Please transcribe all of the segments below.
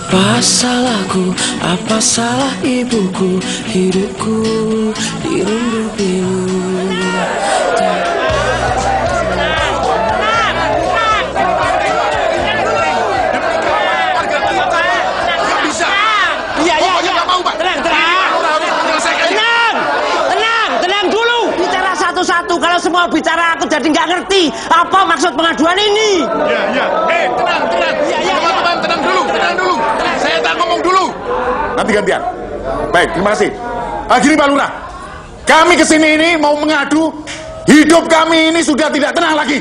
Apa salahku, apa salah ibuku, hidupku dirundung pilu. Satu, kalau semua bicara aku jadi nggak ngerti apa maksud pengaduan ini. Ya. Tenang. Teman-teman, tenang dulu. Saya tak ngomong dulu. Nanti gantian. Baik, terima kasih. Gini Pak Lurah, kami kesini ini mau mengadu hidup kami ini sudah tidak tenang lagi.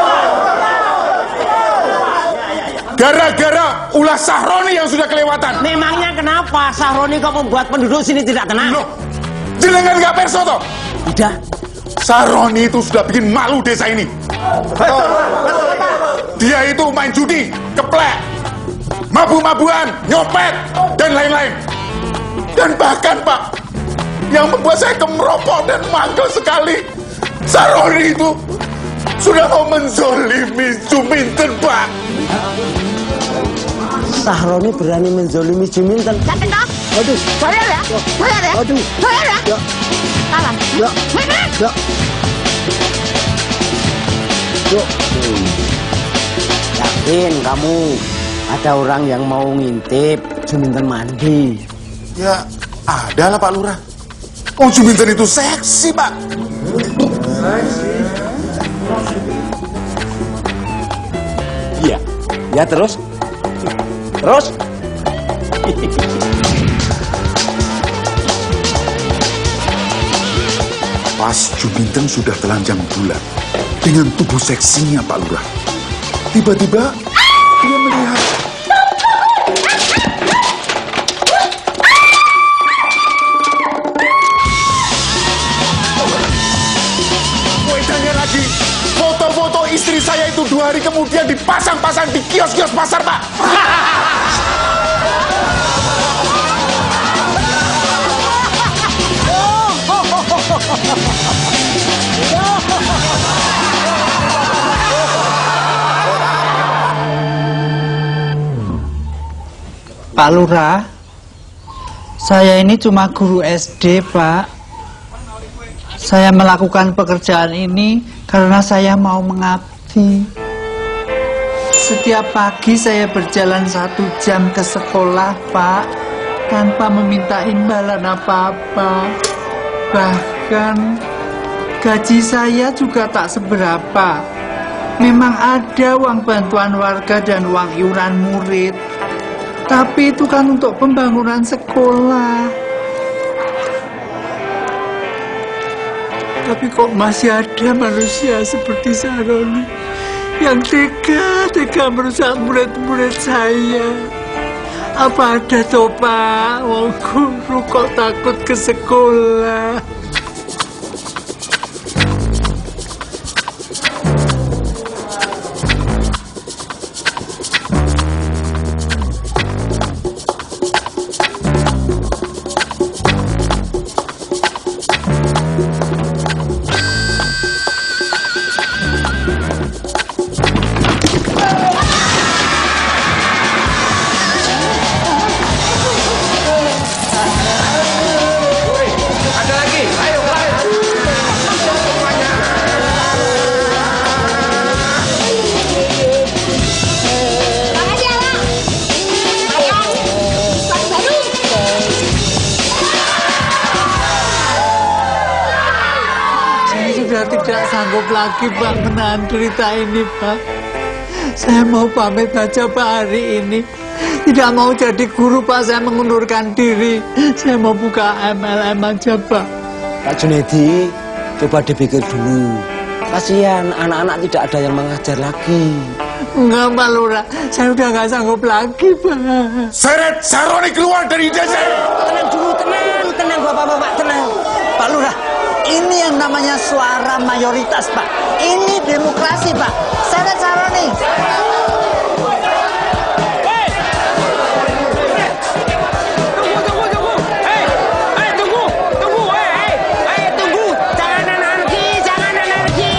Gara-gara ulah Sahroni yang sudah kelewatan. Memangnya kenapa Sahroni kok membuat penduduk sini tidak tenang? Loh, jenengan nggak perso toh? Udah. Sahroni itu sudah bikin malu desa ini. Dia itu main judi, keplek, mabu-mabuan, nyopet, dan lain-lain. Dan bahkan Pak, yang membuat saya kemerokok dan manggel sekali, Sahroni itu sudah mau menzolimi Juminten, Pak. Sahroni berani menzolimi Juminten. Dateng dong. Aduh. Bayar ya. Aduh. Bayar ya. Salam. Ya. Yakin kamu ada orang yang mau ngintip Juminten mandi? Ya, ada lah Pak Lurah. Oh, Juminten itu seksi, Pak. Iya. Ya terus. Pas Juminten sudah telanjang bulat dengan tubuh seksinya Pak Lurah, tiba-tiba dia melihat wedannya lagi. Foto-foto istri saya itu 2 hari kemudian dipasang-pasang di kios-kios pasar, Pak. Pak Lurah, saya ini cuma guru SD, Pak. Saya melakukan pekerjaan ini karena saya mau mengabdi. Setiap pagi saya berjalan 1 jam ke sekolah, Pak, tanpa meminta imbalan apa-apa. Bahkan gaji saya juga tak seberapa. Memang ada uang bantuan warga dan uang iuran murid, tapi itu kan untuk pembangunan sekolah. Tapi kok masih ada manusia seperti Sahroni yang tega merusak murid-murid saya. Apa ada toh Pak, wong guru kok takut ke sekolah? Tidak sanggup lagi Pak menahan derita ini Pak. Saya mau pamit aja Pak hari ini. Tidak mau jadi guru Pak, saya mengundurkan diri. Saya mau buka MLM aja Pak. Pak Junedi, coba dipikir dulu. Kasihan anak-anak tidak ada yang mengajar lagi. Enggak Pak Lurah, saya udah nggak sanggup lagi Pak. Seret Sahroni keluar dari desa. Tenang dulu, tenang Bapak-bapak, tenang. Pak Lurah, ini yang namanya suara mayoritas, Pak. Ini demokrasi, Pak. Seret Sahroni. Tunggu. Jangan anarki.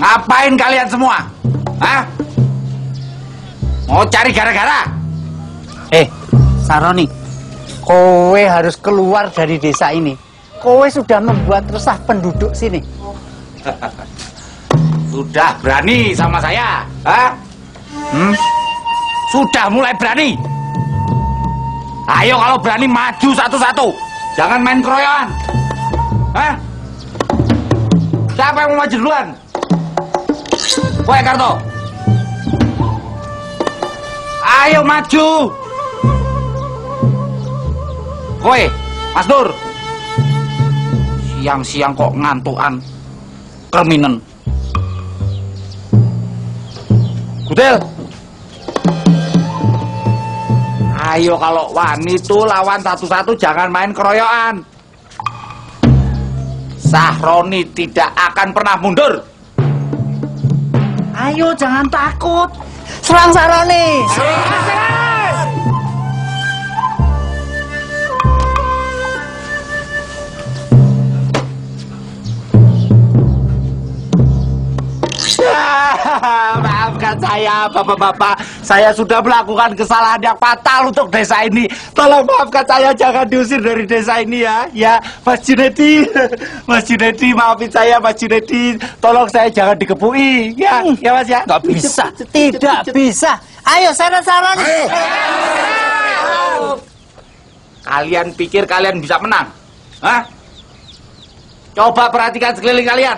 Ngapain kalian semua? Hah? Mau cari gara-gara? Sahroni, kowe harus keluar dari desa ini. Kowe sudah membuat resah penduduk sini. Sudah berani sama saya? Hah? Sudah mulai berani? Ayo kalau berani maju satu-satu. Jangan main keroyokan. Hah? Siapa yang mau maju duluan? Kowe Karto. Ayo maju. Kowe, Mas Nur. Siang-siang kok ngantukan. Kreminen. Kutil. Ayo kalau wani itu lawan satu-satu, jangan main keroyokan. Sahroni tidak akan pernah mundur. Ayo, jangan takut. Serang Sahroni. Maafkan saya, bapak-bapak. Saya sudah melakukan kesalahan yang fatal untuk desa ini. Tolong maafkan saya, jangan diusir dari desa ini ya. Ya, Mas Junedi. Mas Junedi, maafin saya, Mas Junedi. Tolong saya jangan dikepui. Ya, ya Mas ya. Nggak bisa, tidak bisa. Ayo, sana Sahroni. Kalian pikir kalian bisa menang? Hah? Coba perhatikan sekeliling kalian.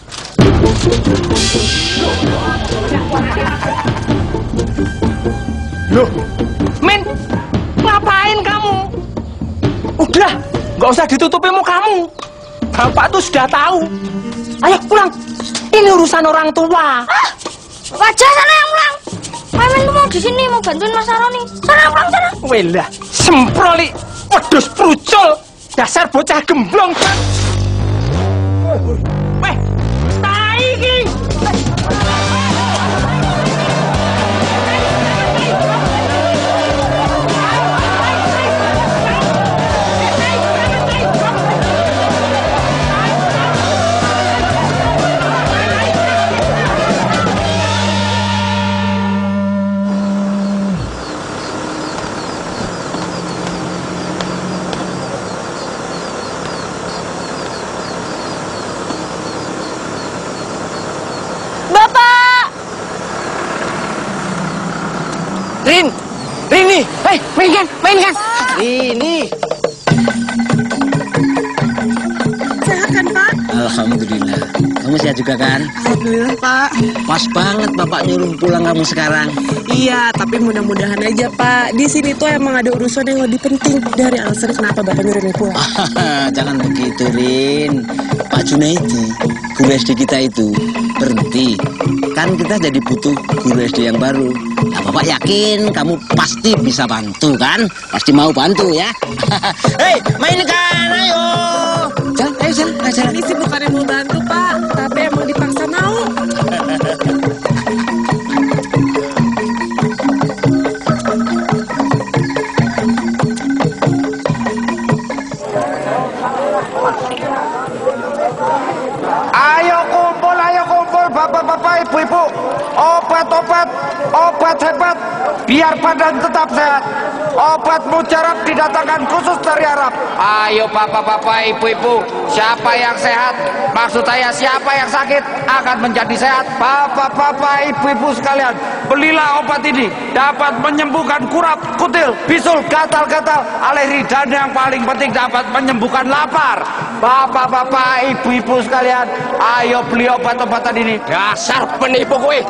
Loh, Min, ngapain kamu? Udah, nggak usah ditutupi mukamu. Bapak tuh sudah tahu. Ayo pulang, ini urusan orang tua. Wajah sana yang pulang. Min tuh mau di sini mau bantuin Mas Sahroni. Sana pulang sana. Welah, semproli, wedus prucul, dasar bocah gemblong. Weh, tai iki. Rini, hei, main kan? Ini. Sehat kan, Pak? Alhamdulillah. Kamu sehat juga kan? Alhamdulillah, Pak. Pas banget Bapak nyuruh pulang kamu sekarang. Iya, tapi mudah-mudahan aja, Pak. Di sini tuh emang ada urusan yang lebih penting dari alasan kenapa Bapak nyuruh pulang. Jangan begitu, Rin. Pak Junaidi, guru SD kita itu berhenti. Kan kita jadi butuh guru SD yang baru. Nah, Bapak yakin kamu pasti bisa bantu kan? Pasti mau bantu ya? Hei, mainkan, ayo. Jalan. Ini sih bukan yang mau bantu, Pak. Tapi emang dipaksa mau. Ayo kumpul, bapak-bapak, ibu-ibu. Obat hebat, biar badan tetap sehat. Obat mujarab didatangkan khusus dari Arab. Ayo bapak-bapak, ibu-ibu, siapa yang sehat, maksud saya siapa yang sakit akan menjadi sehat. Bapak-bapak, ibu-ibu sekalian, belilah obat ini. Dapat menyembuhkan kurap, kutil, bisul, gatal-gatal, alergi, dan yang paling penting dapat menyembuhkan lapar. Bapak-bapak, ibu-ibu sekalian, ayo beli obat-obatan ini. Dasar penipu kowe.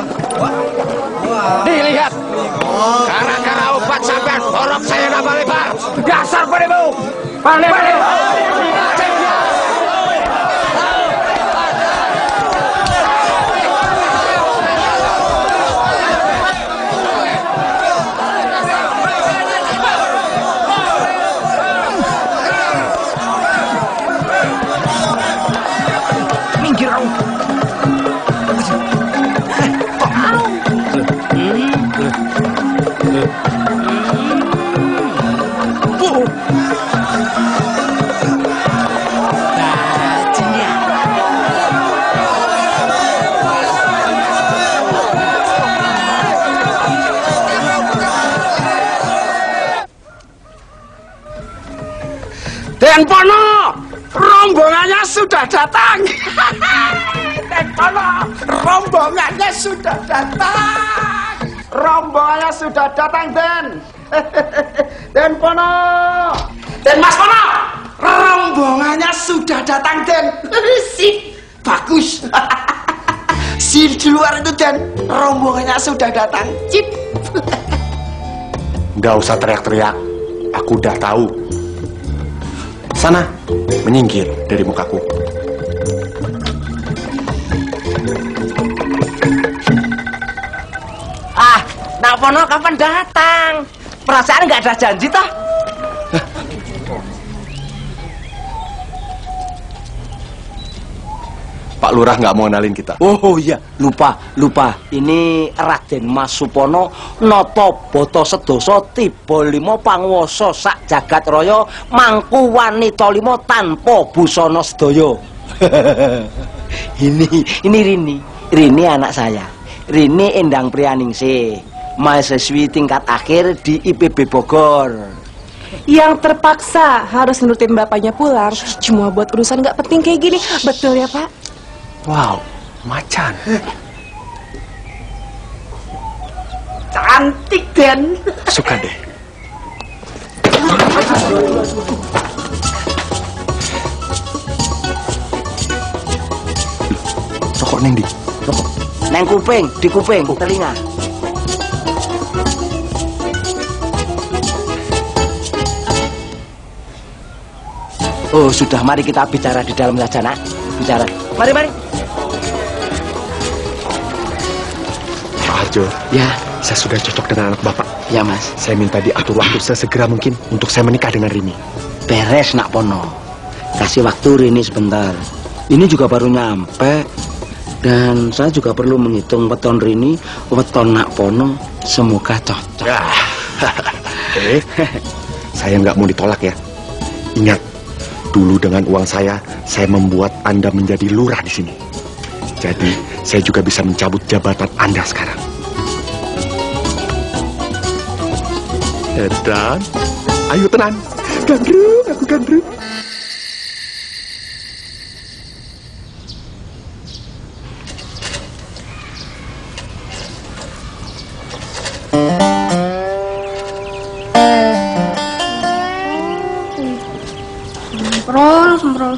Dilihat. Gara-gara obat sampai borok saya nambah lebar. Dasar penipu. Penipu. Minggir kamu. Den Pono, rombongannya sudah datang. Den Pono, rombongannya sudah datang. Rombongannya sudah datang, Den. Den Pono. Den Mas Pono, rombongannya sudah datang, Den. Sip, bagus. Si di luar itu, Den, rombongannya sudah datang. Sip. Nggak usah teriak-teriak. Aku udah tahu. Sana, menyingkir dari mukaku. Nak Pono kapan datang? Perasaan nggak ada janji toh? Pak Lurah nggak mau kenalin kita. Oh iya, lupa. Ini Raden Mas Supono noto boto sedoso tiba limo pangwoso sak jagat raya mangku wanita limo tanpa busana sedaya. Ini Rini anak saya. Rini Endang Prianingsih, mahasiswi tingkat akhir di IPB Bogor. Yang terpaksa harus nurutin bapaknya pulang cuma buat urusan nggak penting kayak gini. Betul ya, Pak? Wow, macan. Cantik, Den. Suka deh. Rokok neng di. Rokok. Neng kuping, di kuping, telinga. Oh, sudah, mari kita bicara di dalam saja, Nak. Bicara. Mari. Pak Harjo, Ya, saya sudah cocok dengan anak Bapak. ya Mas. Saya minta diatur waktu sesegera mungkin untuk saya menikah dengan Rini. Beres, Nak Pono. Kasih waktu Rini sebentar. Ini juga baru nyampe. Dan saya juga perlu menghitung weton Rini, weton Nak Pono. Semoga cocok. Saya nggak mau ditolak ya. Ingat, dulu dengan uang saya membuat Anda menjadi lurah di sini. Jadi, saya juga bisa mencabut jabatan Anda sekarang. Dan, ayo tenang. Gandrung, aku gandrung. Semprol.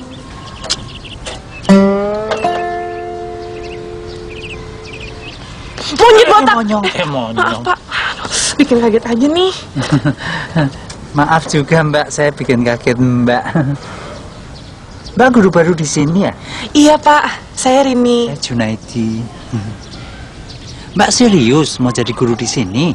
Monyet botak. Monyong. Pak, bikin kaget aja nih. Maaf juga Mbak, saya bikin kaget Mbak. Mbak guru baru di sini ya? Iya Pak, saya Rini. Saya Junaidi. Mbak serius mau jadi guru di sini?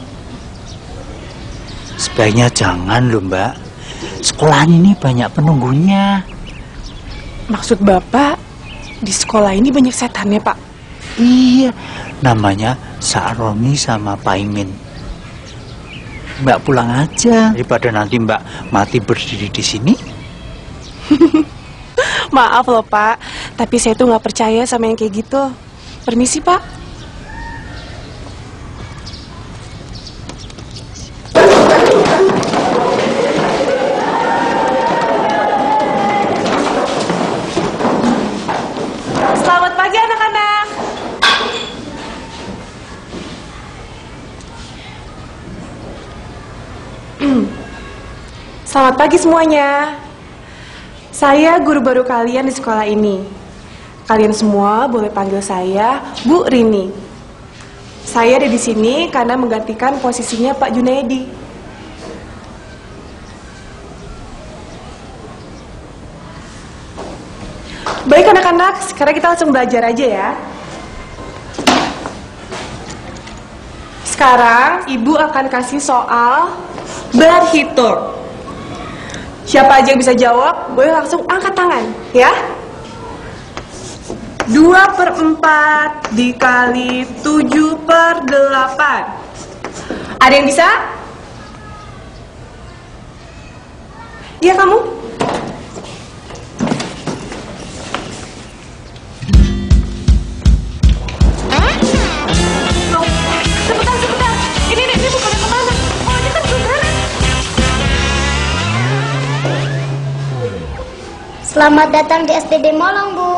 Sebaiknya jangan loh Mbak. Sekolah ini banyak penunggunya. Maksud Bapak, di sekolah ini banyak setannya Pak? Iya, namanya Sahroni sama Paimin. Mbak pulang aja daripada nanti Mbak mati berdiri di sini. Maaf loh Pak, tapi saya tuh nggak percaya sama yang kayak gitu. Permisi Pak. Selamat pagi anak-anak. Selamat pagi semuanya. Saya guru baru kalian di sekolah ini. Kalian semua boleh panggil saya Bu Rini. Saya ada di sini karena menggantikan posisinya Pak Junaidi. Baik anak-anak, sekarang kita langsung belajar aja ya. Sekarang Ibu akan kasih soal berhitung. Siapa aja yang bisa jawab, boleh langsung angkat tangan, ya. 2/4 dikali 7/8. Ada yang bisa? Iya kamu? Sebentar. Ini bukan kemana? Oh, ini kan belum beres. Selamat datang di STD Molong, Bu.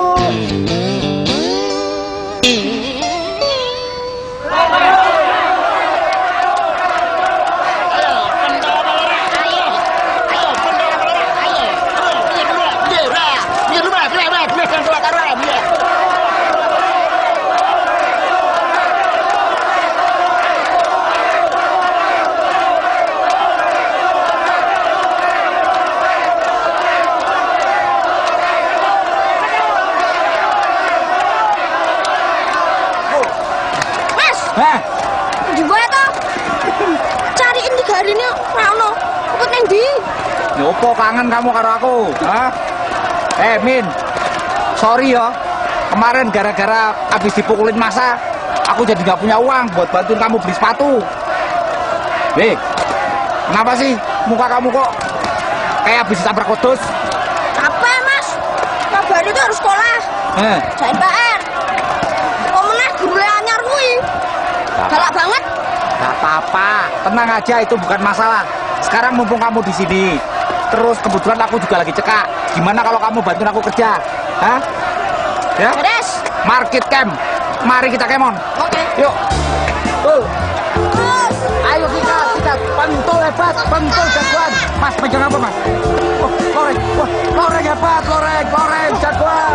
Gimana toh? Cariin 3 hari ini Rano. Ikut neng di. Nyopo kangen kamu karo aku? Hah? Min, sorry ya. Kemarin gara-gara habis dipukulin masa, aku jadi nggak punya uang buat bantuin kamu beli sepatu. Kenapa sih muka kamu kok kayak habis ditabrak wedhus? Apa mas? Kabar itu harus sekolah. Jangan PR. Kok meneh guru anyar kuwi. Galak banget. Gak apa-apa, tenang aja, itu bukan masalah. Sekarang mumpung kamu di sini, terus kebetulan aku juga lagi cekak. Gimana kalau kamu bantuin aku kerja? Hah? Ya? Beres. Market camp. Mari kita kemon. Oke. Yuk. Ayo kita pentul hebat, pentul jagoan. Mas, pegang apa mas? Loreng hebat, loreng jagoan.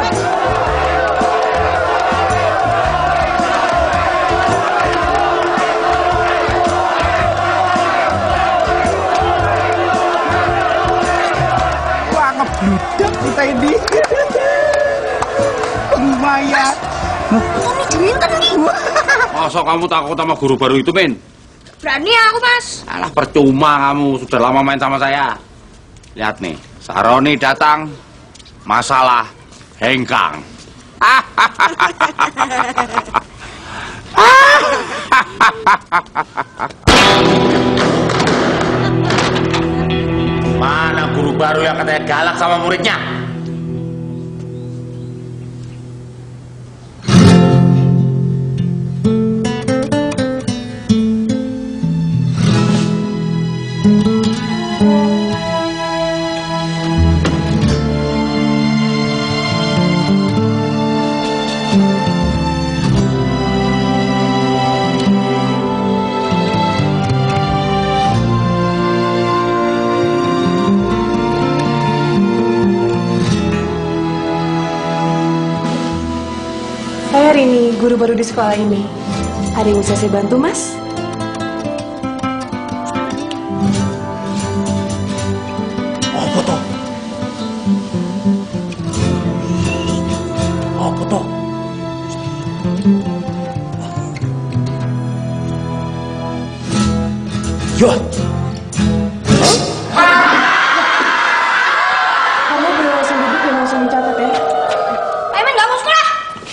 Ngebludak kita ini. Lumayan. Ini diinten nih. Masa kamu takut sama guru baru itu, Min? Berani aku mas. Alah, percuma kamu, sudah lama main sama saya. Lihat nih, Sahroni datang, masalah hengkang. Mana guru baru yang katanya galak sama muridnya? Saya Rini, guru baru di sekolah ini. Ada yang bisa saya bantu, Mas? Apa toh? Apa toh? Yo. Kamu boleh langsung duduk dan langsung mencatat ya. Emen nggak mau sekolah.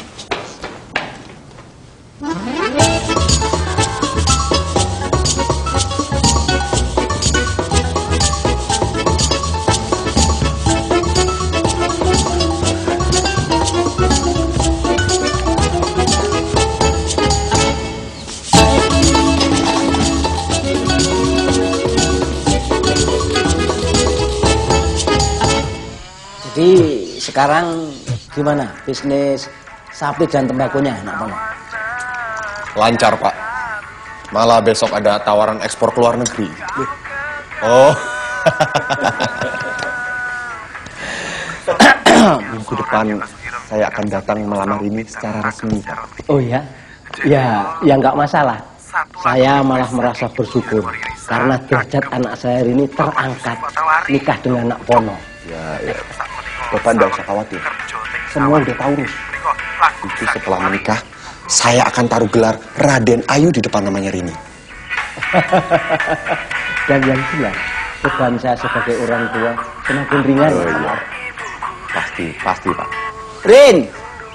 Jadi sekarang gimana bisnis sapi dan tembakunya, Nak Pono? Lancar, Pak. Malah besok ada tawaran ekspor ke luar negeri. Oh. Minggu depan saya akan datang melamar ini secara resmi, Pak. Oh ya? Ya nggak masalah. Saya malah merasa bersyukur karena derajat anak saya ini terangkat nikah dengan Nak Pono. Ya. Bapak tidak usah khawatir. Semua udah tahu nih. Itu setelah menikah, saya akan taruh gelar Raden Ayu di depan namanya Rini. Dan yang jelas, beban saya sebagai orang tua semakin ringan. Oh, iya. Pasti, Pak. Rini,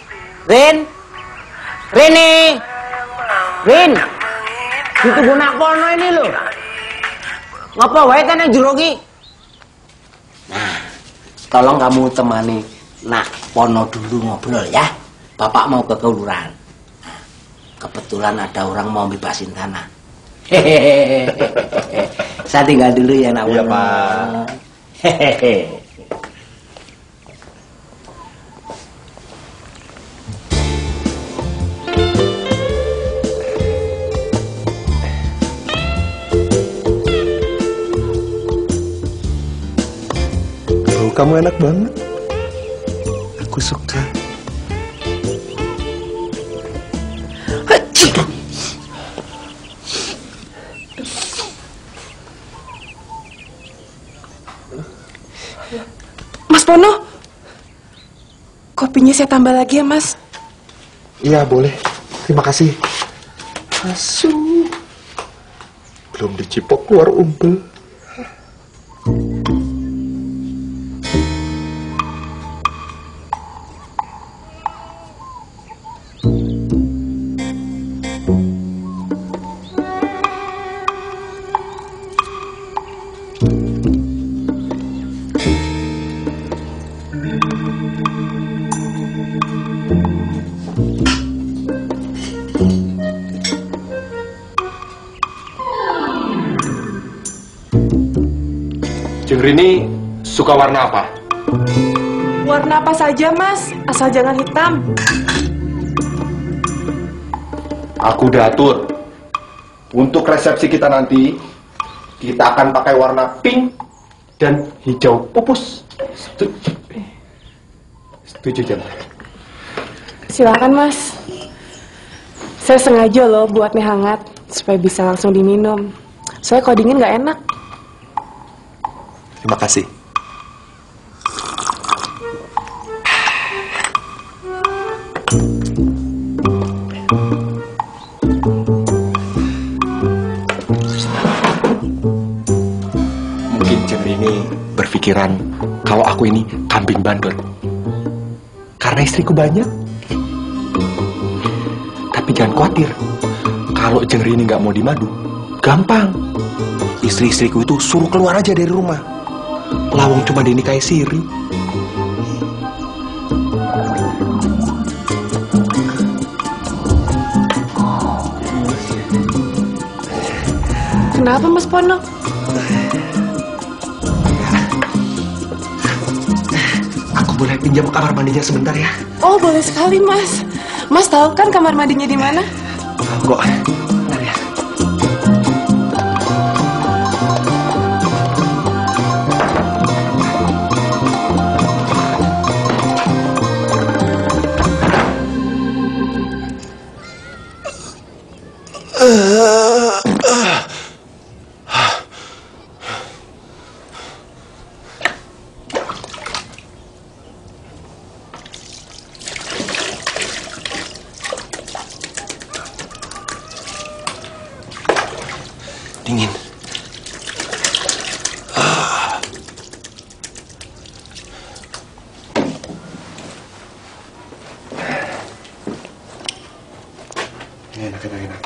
ditunggu Nak Pono ini loh. Ngapa wae kan yang jerogi? Nah, tolong kamu temani Nak Pono dulu ngobrol ya. Bapak mau ke kelurahan. Nah, kebetulan ada orang mau bebasin tanah. Hehehe. Saya tinggal dulu ya Nak Pono. Iya, Pak. Hehehe. kamu enak banget. Aku suka. Mas Pono, kopinya saya tambah lagi ya, Mas. Iya, boleh. Terima kasih. Asu. Belum dicipok keluar umbel. Jeng Rini suka warna apa? Warna apa saja, Mas, asal jangan hitam. Aku udah atur. Untuk resepsi kita nanti, kita akan pakai warna pink dan hijau pupus. Setuju? Setuju, Jeng? Silakan, Mas. Saya sengaja loh buat mie hangat supaya bisa langsung diminum. Soalnya kalau dingin nggak enak. Terima kasih. Mungkin Jeng Rini berpikiran kalau aku ini kambing bandot. Karena istriku banyak. Tapi jangan khawatir. Kalau Jeng Rini nggak mau dimadu, gampang. Istri-istriku itu suruh keluar aja dari rumah. Lawang cuma dinikahi siri. Kenapa, Mas Pono? Aku boleh pinjam kamar mandinya sebentar ya? Oh, boleh sekali, Mas. Mas tahu kan kamar mandinya di mana? Tahu kok. Bentar ya. Dingin. Enak, enak, enak.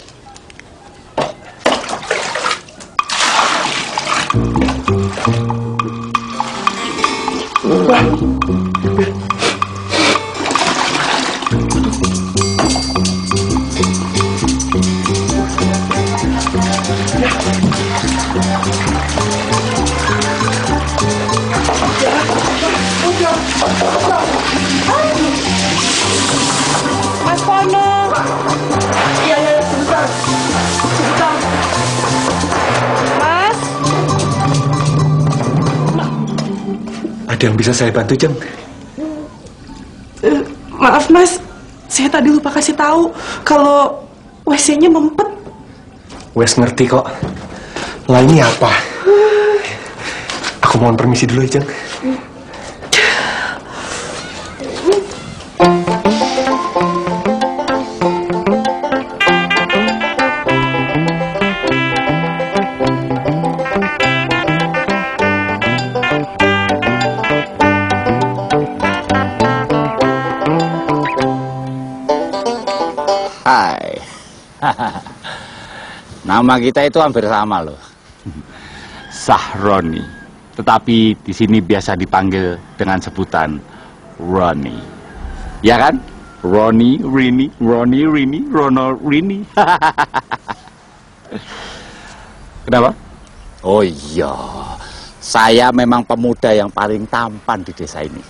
Mas Pono. Iya, sebentar. Sebentar. Mas. Ada yang bisa saya bantu, Jeng? Maaf, Mas. Saya tadi lupa kasih tahu kalau WC-nya mempet. Wes ngerti kok. Lah ini apa? Aku mohon permisi dulu ya, Jeng. Hai. Nama kita itu hampir sama loh. Sahroni. Tetapi di sini biasa dipanggil dengan sebutan Roni. Ya kan? Roni, Rini, Roni, Rini, Rono, Rini. Kenapa? Oh iya, saya memang pemuda yang paling tampan di desa ini.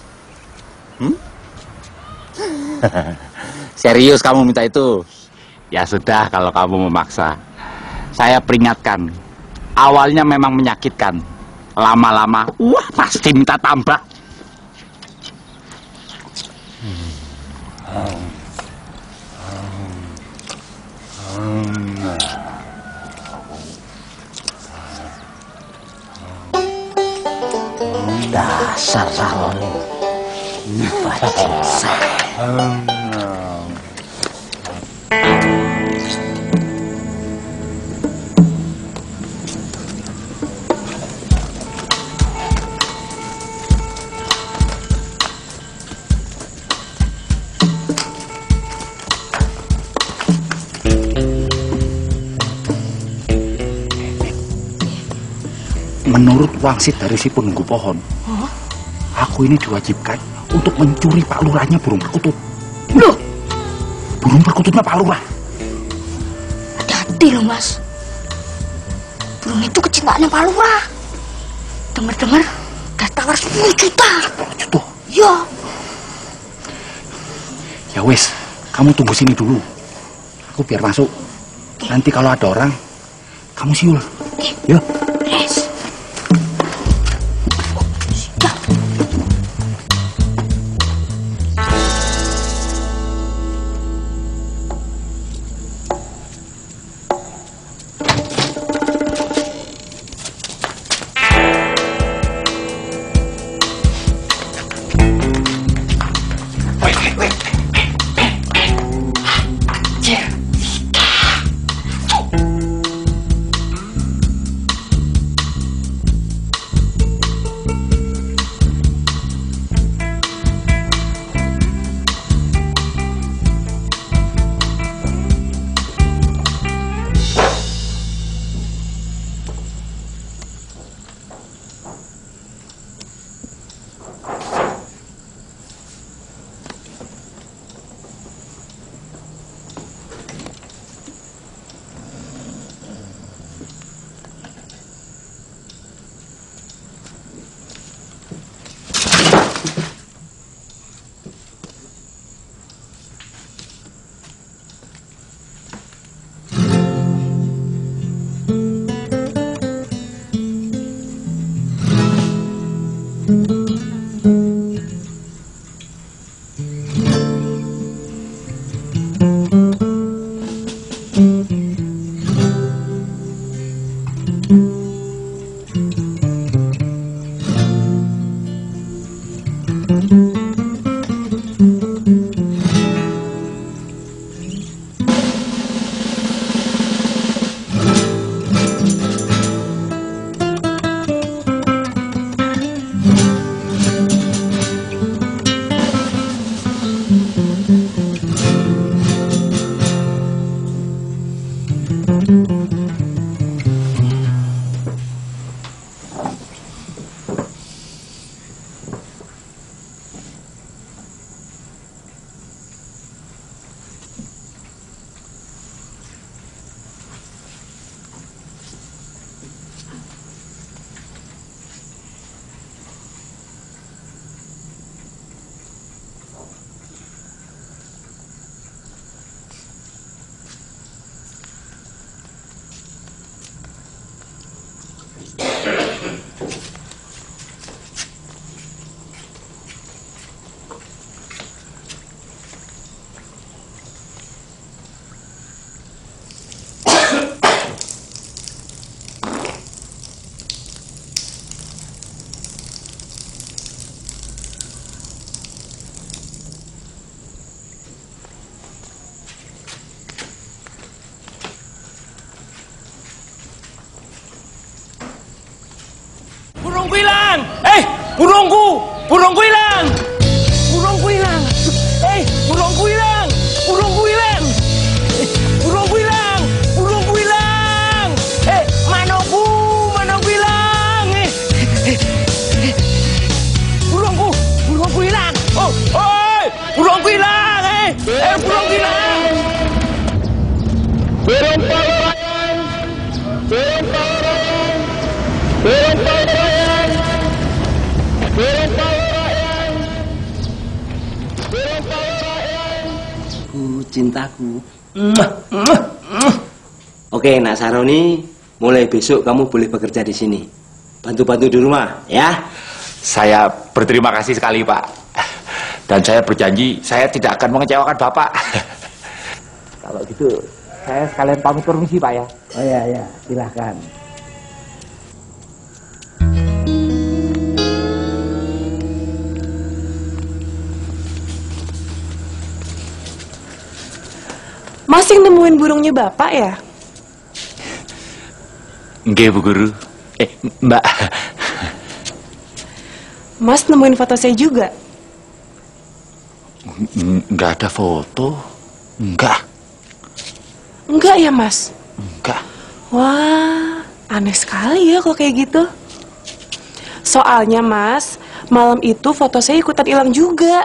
Serius kamu minta itu? Ya sudah, kalau kamu memaksa. Saya peringatkan, awalnya memang menyakitkan. Lama-lama, wah pasti minta tambah. Dasar Sahroni. Bajingan. Menurut wangsit dari si penunggu pohon, aku ini diwajibkan untuk mencuri Pak Lurahnya burung perkutut. Loh, burung perkututnya Pak Lurah. Hati-hati loh Mas. Burung itu kecintaannya Pak Lurah. Dengar-dengar udah tawar 10 juta. 10 juta? Iya. Ya wes, kamu tunggu sini dulu. Aku biar masuk. Nanti kalau ada orang, kamu siul. Ya. Yes. Burungku hilang! Burungku! Burungku hilang! Burungku hilang! Burungku hilang! Burungku hilang! Burungku hilang! Burungku hilang! Manoku! Manoku hilang! Burungku! Burungku hilang! Burungku hilang! Burungku hilang! Burung palayan! Burung palayan! Burung palayan! Burung palayan! Burung palayan! Cintaku. Oke, Nak Sahroni, mulai besok kamu boleh bekerja di sini. bantu-bantu di rumah, ya. Saya berterima kasih sekali, Pak. Dan saya berjanji saya tidak akan mengecewakan Bapak. Kalau gitu, saya sekalian pamit permisi, Pak ya. Oh ya, silahkan. Mas yang nemuin burungnya Bapak ya? Nggih, Bu Guru. Mbak. Mas nemuin foto saya juga? Nggak ada foto. Enggak ya, Mas? Enggak. Wah, aneh sekali ya kalau kayak gitu. Soalnya, Mas, malam itu foto saya ikutan hilang juga.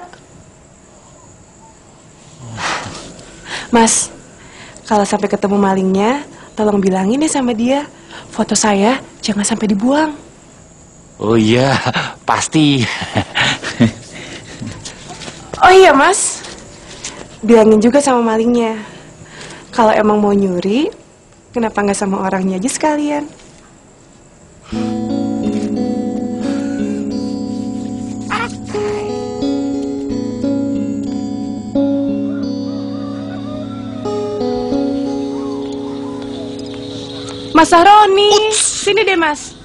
Mas, kalau sampai ketemu malingnya, tolong bilangin ya sama dia, foto saya jangan sampai dibuang. Oh iya, pasti. Oh iya, Mas, bilangin juga sama malingnya, kalau emang mau nyuri, kenapa nggak sama orangnya aja sekalian? Mas Sahroni, sini deh, Mas.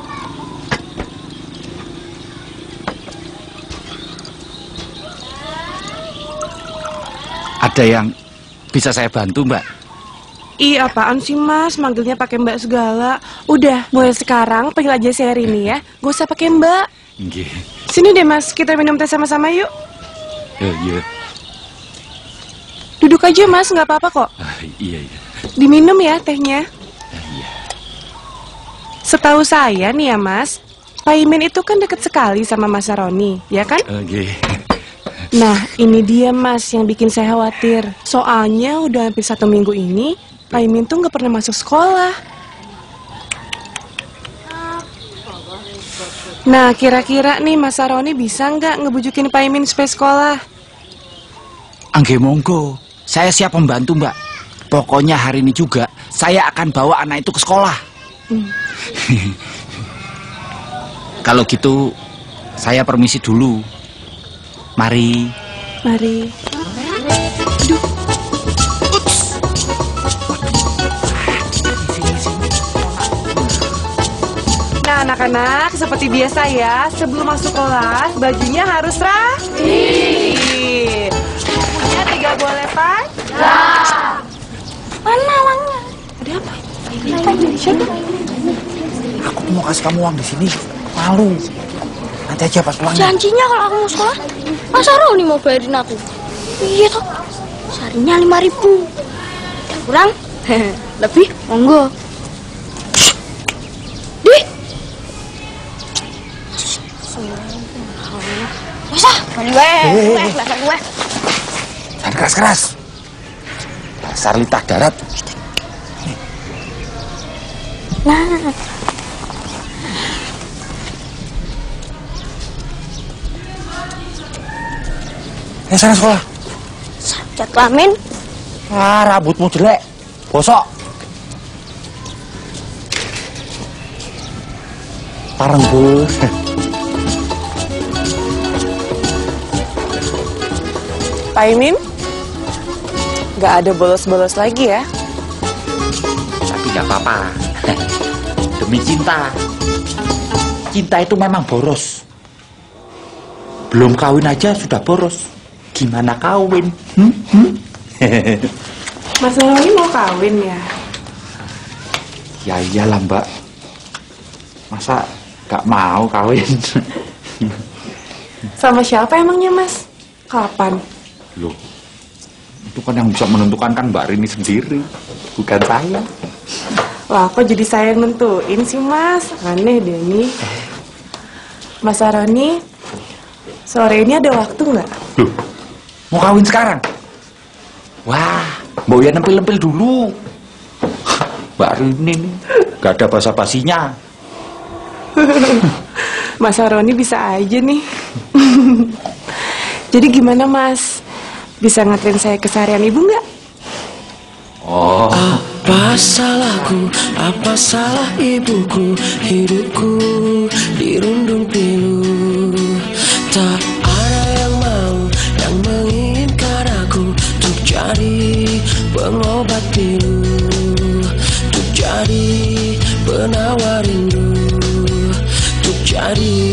Ada yang bisa saya bantu, Mbak? Ih, apaan sih, Mas? Manggilnya pakai Mbak segala. Udah, mulai sekarang panggil aja saya Rini ya. Gak usah pakai Mbak. Nggih. Sini deh, Mas. Kita minum teh sama-sama yuk. Iya. Duduk aja, Mas. Nggak apa-apa kok. Iya. Diminum ya tehnya. Iya. Setahu saya nih ya, Mas, Pak Imin itu kan deket sekali sama Mas Sahroni, ya kan? Oke. Nah, ini dia, Mas, yang bikin saya khawatir. Soalnya udah hampir 1 minggu ini, Pak Imin tuh nggak pernah masuk sekolah. Nah, kira-kira nih Mas Sahroni bisa nggak ngebujukin Pak Imin supaya sekolah? Angge monggo. Saya siap membantu, Mbak. Pokoknya hari ini juga saya akan bawa anak itu ke sekolah. Kalau gitu, saya permisi dulu. Mari. Mari. Aduh. Nah, anak-anak, seperti biasa ya, sebelum masuk kelas, bajunya harus rapi. Punya 3 boleh, Pak? Ya. Mana uangnya? Ada apa? Siapa? Aku tuh mau kasih kamu uang di sini. Malu. Nanti aja pas pulangnya. Janjinya kalau aku mau sekolah, Mas Sahroni mau bayarin aku. Iya toh, seharinya 5.000. Udah kurang, lebih monggo. Dih. Masa, balik gue. Jangan keras-keras. Dasar litah darat. Nah. Sana sekolah. Cat kelamin. Rambutmu jelek. Bosok. Pareng, Bu. Pak Imin, nggak ada bolos-bolos lagi ya? Tapi nggak apa-apa. Demi cinta. Cinta itu memang boros. Belum kawin aja sudah boros. Gimana kawin? Mas Sahroni mau kawin ya? Ya iyalah, Mbak. Masa gak mau kawin? Sama siapa emangnya, Mas? Kapan? Loh, itu kan yang bisa menentukan kan Mbak Rini sendiri, bukan saya. Wah, kok jadi saya yang nentuin sih, Mas? Aneh deh nih. Mas Sahroni, sore ini ada waktu nggak? Loh, mau kawin sekarang? Wah, Mbak Uya nempel-nempel dulu. Mbak Rini nih, gak ada basa-basinya. Mas Sahroni bisa aja nih. Jadi gimana, Mas? Bisa nganterin saya ke seharian Ibu nggak? Oh, Apa salahku, apa salah ibuku, hidupku dirundung pilu. Tak ada yang mau, yang menginginkan aku untuk jadi pengobat pilu, untuk jadi penawar rindu, untuk jadi